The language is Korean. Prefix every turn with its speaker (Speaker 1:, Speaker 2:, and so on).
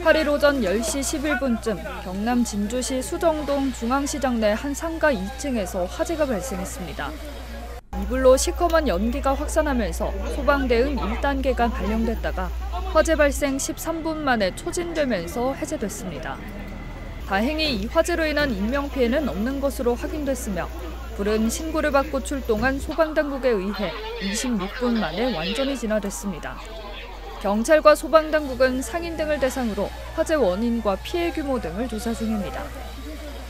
Speaker 1: 8일 오전 10시 11분쯤 경남 진주시 수정동 중앙시장 내 한 상가 2층에서 화재가 발생했습니다. 이불로 시커먼 연기가 확산하면서 소방대응 1단계가 발령됐다가 화재 발생 13분 만에 초진되면서 해제됐습니다. 다행히 이 화재로 인한 인명피해는 없는 것으로 확인됐으며 불은 신고를 받고 출동한 소방당국에 의해 26분 만에 완전히 진화됐습니다. 경찰과 소방당국은 상인 등을 대상으로 화재 원인과 피해 규모 등을 조사 중입니다.